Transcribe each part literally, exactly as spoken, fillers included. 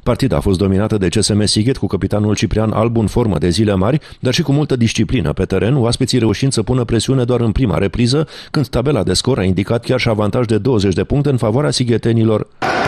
Partida a fost dominată de C S M Sighet cu capitanul Ciprian Albu în formă de zile mari, dar și cu multă disciplină pe teren, oaspeții reușind să pună presiune doar în prima repriză, când tabela de scor a indicat chiar și avantaj de douăzeci de puncte în favoarea sighetenilor.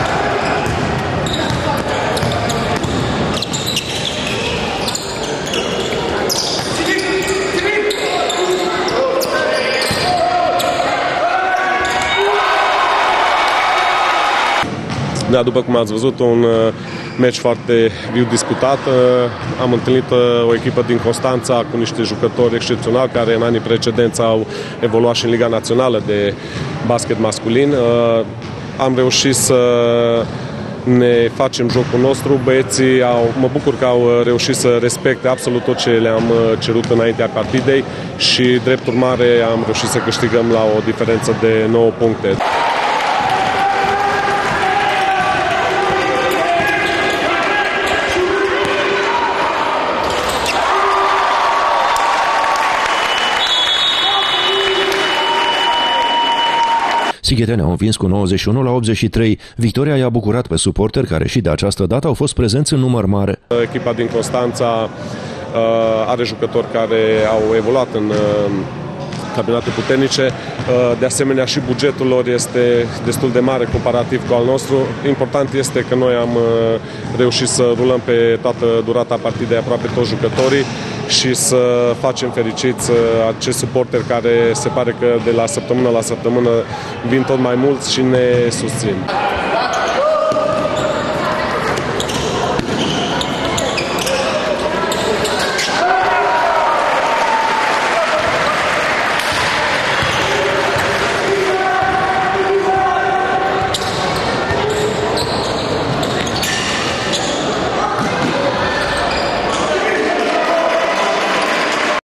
Da, după cum ați văzut, un meci foarte viu disputat. Am întâlnit o echipă din Constanța cu niște jucători excepționali care în anii precedenți au evoluat și în Liga Națională de basket masculin. Am reușit să ne facem jocul nostru. Băieții au, mă bucur că au reușit să respecte absolut tot ce le-am cerut înaintea partidei și, drept urmare, am reușit să câștigăm la o diferență de nouă puncte. Sighetenii au învins cu nouăzeci și unu la optzeci și trei. Victoria i-a bucurat pe suporteri care și de această dată au fost prezenți în număr mare. Echipa din Constanța uh, are jucători care au evoluat în uh, campionate puternice. Uh, de asemenea, și bugetul lor este destul de mare comparativ cu al nostru. Important este că noi am uh, reușit să rulăm pe toată durata partidei aproape toți jucătorii și să facem fericiți acești suporteri care se pare că de la săptămână la săptămână vin tot mai mulți și ne susțin.